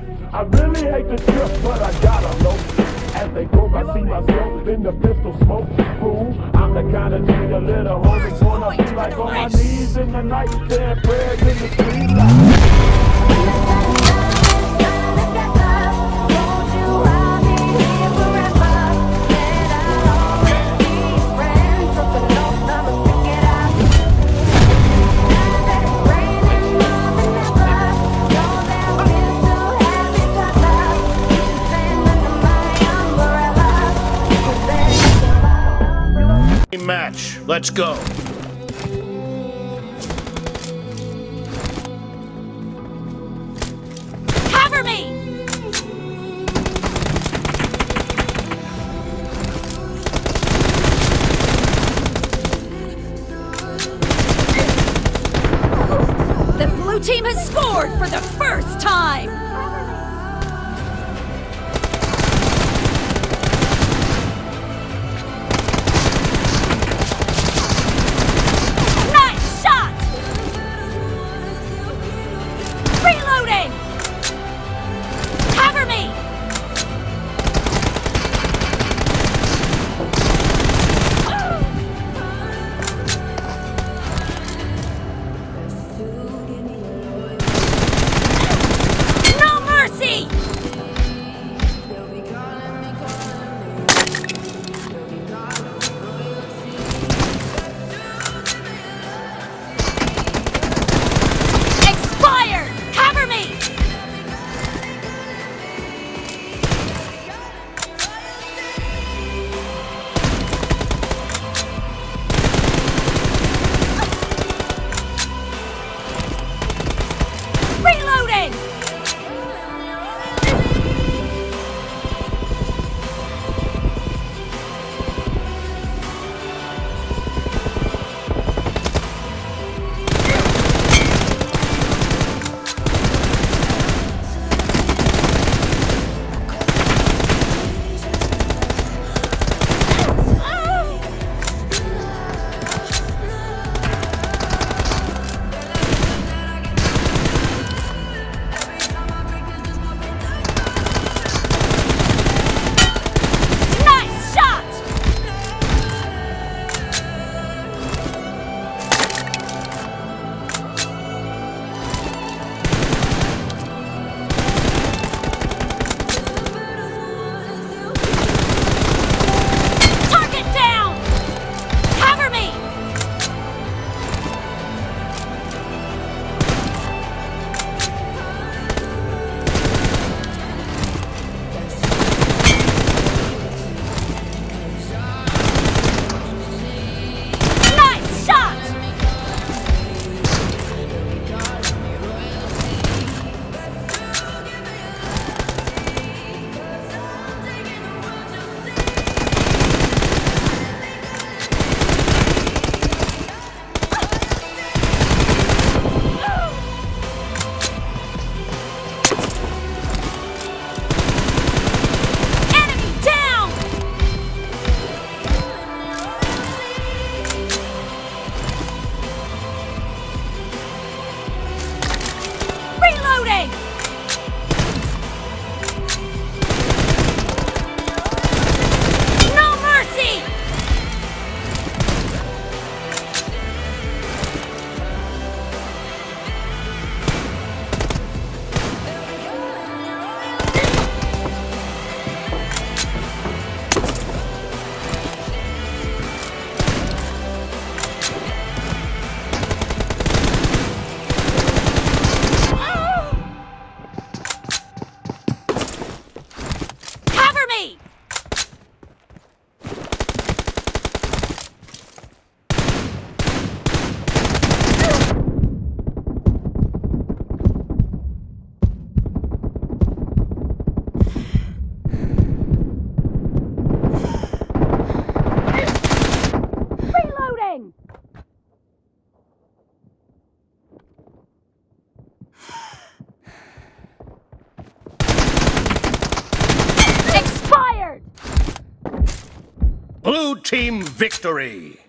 I really hate the trip, but I gotta know. As they broke, I see myself in the pistol smoke. Fool, I'm the kind of nigga little homies wanna be like on my knees in the night, saying prayers in the street light. Match. Let's go. Cover me. The blue team has scored for the first time. Blue team victory!